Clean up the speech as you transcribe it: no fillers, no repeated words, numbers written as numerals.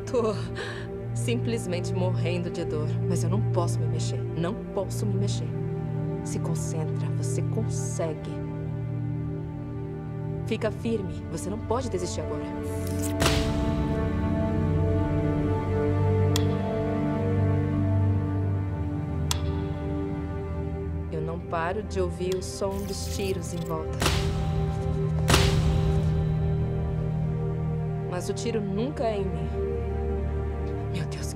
Tô simplesmente morrendo de dor. Mas eu não posso me mexer. Não posso me mexer. Se concentra, você consegue. Fica firme, você não pode desistir agora. Eu não paro de ouvir o som dos tiros em volta. Mas o tiro nunca é em mim. Meu Deus.